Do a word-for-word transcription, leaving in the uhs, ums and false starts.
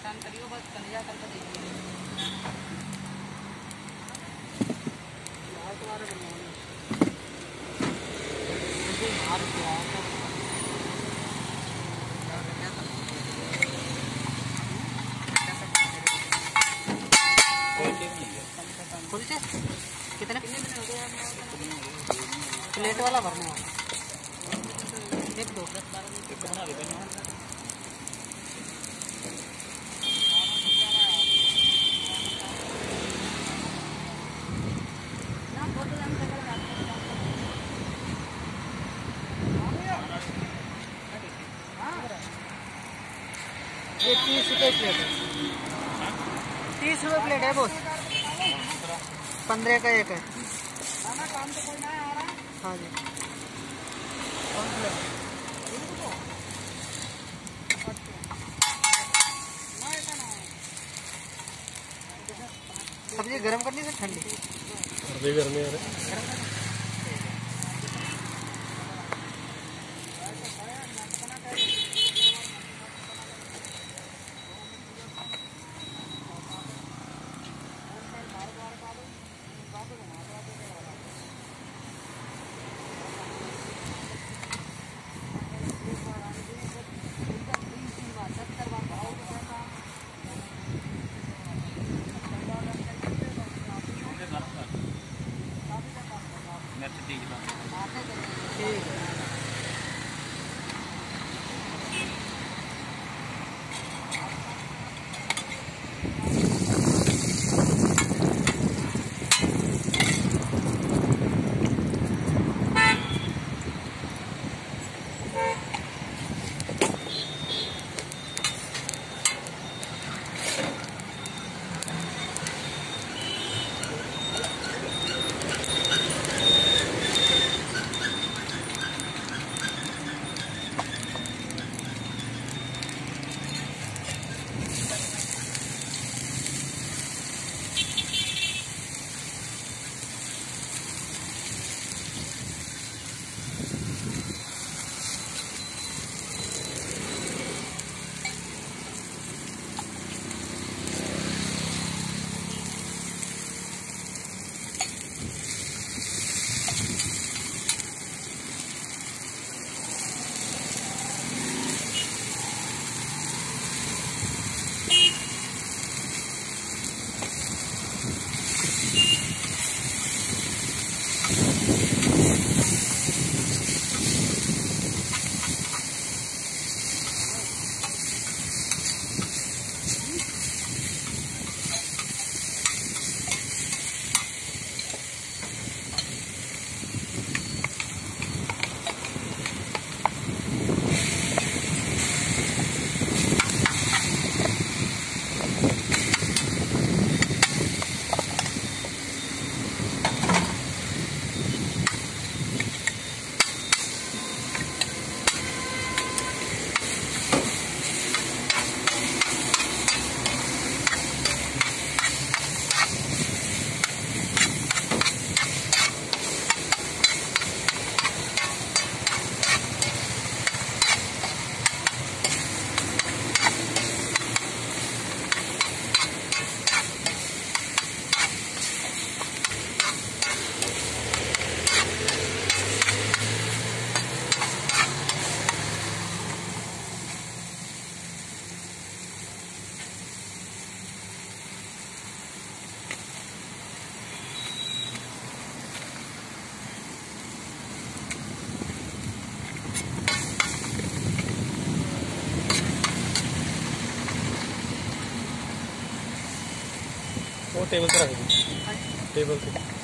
परेशान करियो बस कलिया करके देखिए। तुम्हारे बनवाने हार क्या खुल से कितने प्लेट वाला भरने वाला एक दो दस बारह ये तीस रुपये प्लेट है, तीस रुपये प्लेट है बॉस, पंद्रह का एक है। हाँ जी सब्जी गर्म करनी है ठंडी अभी गर्मी है। ठीक है। वो टेबल पे रख दो, टेबल पे।